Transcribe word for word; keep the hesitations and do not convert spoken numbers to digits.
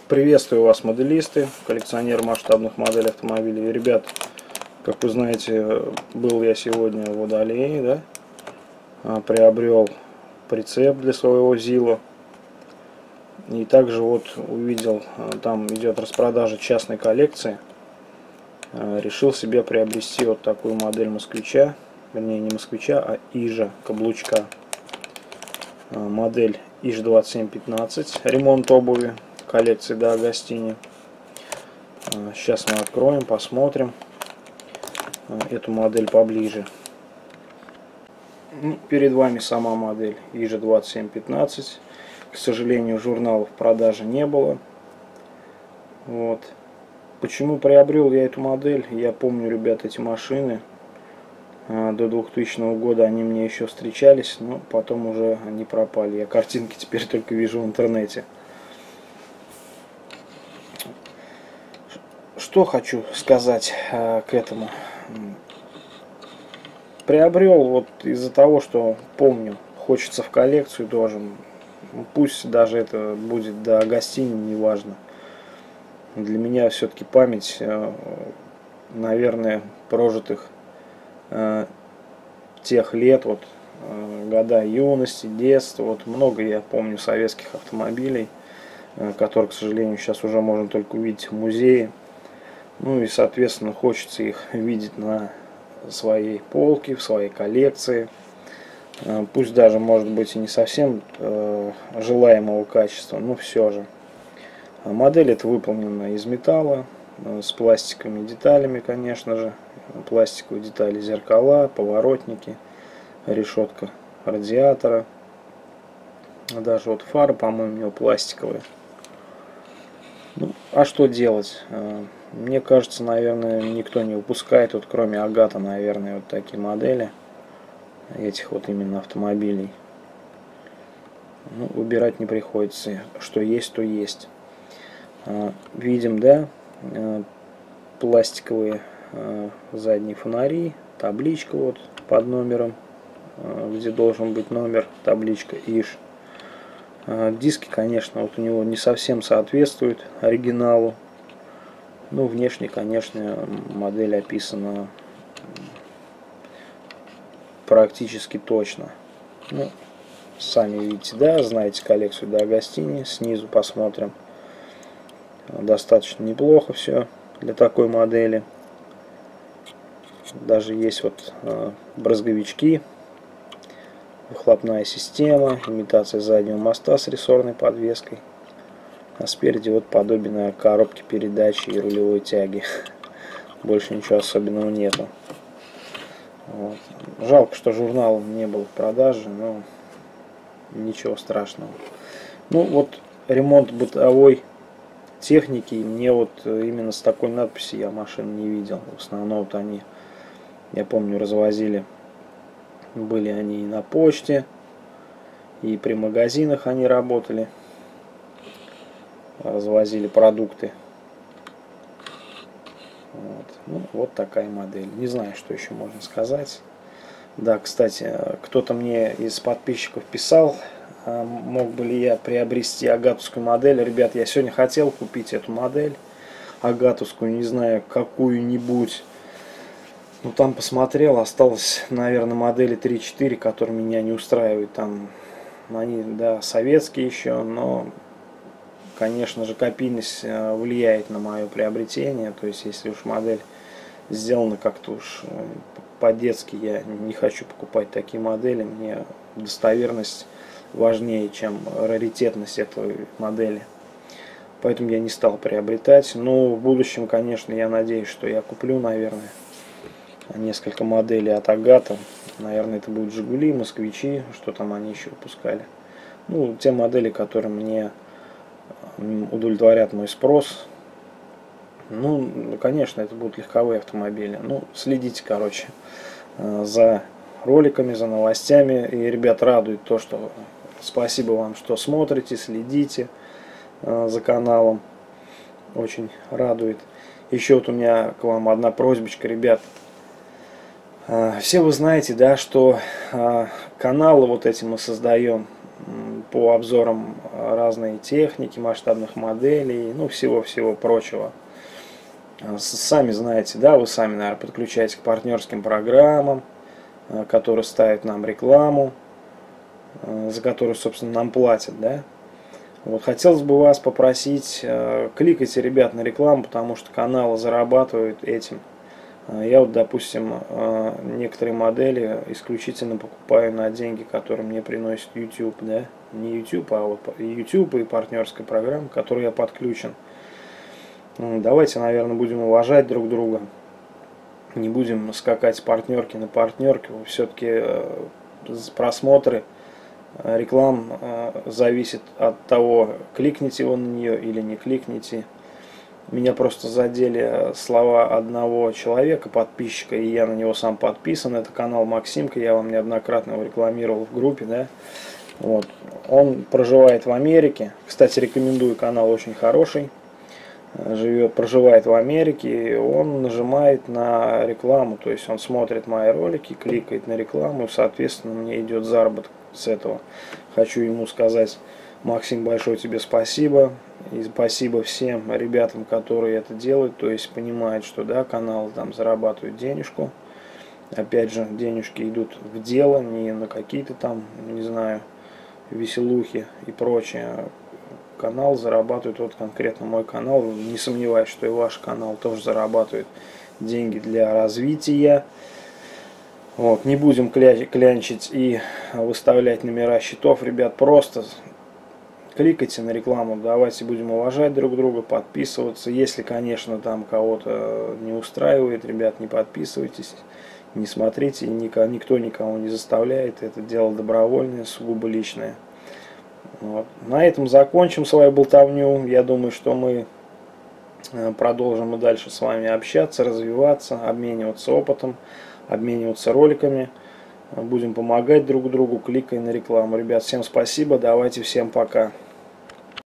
Приветствую вас, моделисты, коллекционеры масштабных моделей автомобилей. Ребят, как вы знаете, был я сегодня в Водолее, да? Приобрел прицеп для своего ЗИЛа. И также вот увидел, там идет распродажа частной коллекции. Решил себе приобрести вот такую модель москвича, вернее не москвича, а Ижа, каблучка. Модель Иж двадцать семь пятнадцать, ремонт обуви, коллекции до Агастини. Сейчас мы откроем, посмотрим эту модель поближе. Перед вами сама модель Ижа двадцать семь пятнадцать. К сожалению, журналов в продаже не было. Вот. Почему приобрел я эту модель? Я помню, ребят, эти машины до двухтысячного года они мне еще встречались, но потом уже они пропали. Я картинки теперь только вижу в интернете. Что хочу сказать э, к этому. Приобрел вот из-за того, что помню, хочется в коллекцию тоже. Пусть даже это будет до Агастини, неважно. Для меня все-таки память, э, наверное, прожитых э, тех лет, вот э, года юности, детства. Вот много я помню советских автомобилей, э, которые, к сожалению, сейчас уже можно только увидеть в музее. Ну и, соответственно, хочется их видеть на своей полке, в своей коллекции. Пусть даже, может быть, и не совсем э, желаемого качества, но все же. Модель эта выполнена из металла, с пластиковыми деталями, конечно же. Пластиковые детали, зеркала, поворотники, решетка радиатора. Даже вот фары, по-моему, у него пластиковые. Ну, а что делать? Мне кажется, наверное, никто не выпускает, вот кроме Агата, наверное, вот такие модели этих вот именно автомобилей. Ну, выбирать не приходится, что есть, то есть. Видим, да, пластиковые задние фонари, табличка вот под номером, где должен быть номер, табличка Иж. Диски, конечно, вот у него не совсем соответствуют оригиналу. Ну, внешне, конечно, модель описана практически точно. Ну, сами видите, да, знаете коллекцию до Агастини. Снизу посмотрим. Достаточно неплохо все для такой модели. Даже есть вот э, брызговички, выхлопная система, имитация заднего моста с рессорной подвеской. А спереди вот подобие коробки передачи и рулевой тяги. Больше ничего особенного нету. Вот. Жалко, что журнал не был в продаже, но ничего страшного. Ну вот ремонт бытовой техники, мне вот именно с такой надписью я машин не видел. В основном вот они, я помню, развозили, были они и на почте, и при магазинах они работали, развозили продукты. Вот. Ну, вот такая модель. Не знаю, что еще можно сказать. Да, кстати, кто-то мне из подписчиков писал, мог бы ли я приобрести агатовскую модель. Ребят, я сегодня хотел купить эту модель агатовскую, не знаю, какую-нибудь. Ну, там посмотрел, осталось, наверное, модели три-четыре, которые меня не устраивают. Там они, да, советские еще, но, конечно же, копийность влияет на мое приобретение. То есть, если уж модель сделана как-то уж по-детски, я не хочу покупать такие модели. Мне достоверность важнее, чем раритетность этой модели. Поэтому я не стал приобретать. Но в будущем, конечно, я надеюсь, что я куплю, наверное, несколько моделей от Агата. Наверное, это будут Жигули, Москвичи, что там они еще выпускали. Ну, те модели, которые мне удовлетворят мой спрос. Ну, конечно, это будут легковые автомобили. Ну, следите, короче, за роликами, за новостями. И, ребят, радует то, что спасибо вам, что смотрите, следите за каналом. Очень радует. Еще вот у меня к вам одна просьбочка, ребят. Все вы знаете, да, что каналы вот эти мы создаем по обзорам разной техники, масштабных моделей, ну всего-всего прочего. Сами знаете, да, вы сами, наверное, подключаетесь к партнерским программам, которые ставят нам рекламу, за которую, собственно, нам платят, да. Вот, хотелось бы вас попросить, кликайте, ребят, на рекламу, потому что каналы зарабатывают этим. Я вот, допустим, некоторые модели исключительно покупаю на деньги, которые мне приносит YouTube, да, не YouTube, а вот YouTube и партнерская программа, к которой я подключен. Давайте, наверное, будем уважать друг друга, не будем скакать с партнерки на партнерке. Все-таки просмотры реклам зависит от того, кликните вы на нее или не кликните. Меня просто задели слова одного человека, подписчика, и я на него сам подписан. Это канал Максимка, я вам неоднократно его рекламировал в группе, да. Вот. Он проживает в Америке. Кстати, рекомендую, канал очень хороший. Живет, проживает в Америке, и он нажимает на рекламу, то есть он смотрит мои ролики, кликает на рекламу, и, соответственно, мне идет заработок с этого. Хочу ему сказать: Максим, большое тебе спасибо, и спасибо всем ребятам, которые это делают, то есть понимают, что да, канал там зарабатывает денежку. Опять же, денежки идут в дело, не на какие-то там, не знаю, веселухи и прочее. Канал зарабатывает, вот конкретно мой канал, не сомневаюсь, что и ваш канал тоже зарабатывает деньги для развития. Вот, не будем кля клянчить и выставлять номера счетов, ребят, просто кликайте на рекламу, давайте будем уважать друг друга, подписываться. Если, конечно, там кого-то не устраивает, ребят, не подписывайтесь, не смотрите, никто никого не заставляет, это дело добровольное, сугубо личное. Вот. На этом закончим свою болтовню. Я думаю, что мы продолжим и дальше с вами общаться, развиваться, обмениваться опытом, обмениваться роликами. Будем помогать друг другу, кликая на рекламу. Ребят, всем спасибо, давайте, всем пока.